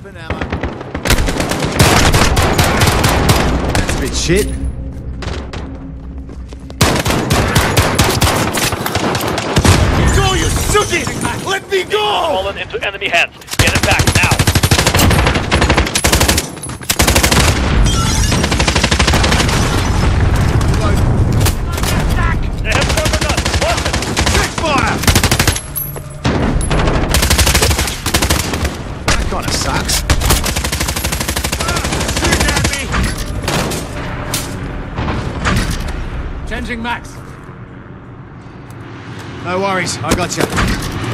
Dropping ammo. That's a bit shit. Go, you sookie! Let me go! Fallen into enemy hands. Get it back now. They have further guns. Watch it. Quick fire! That kind of sucks. Shoot at me! Changing max. No worries, I got you.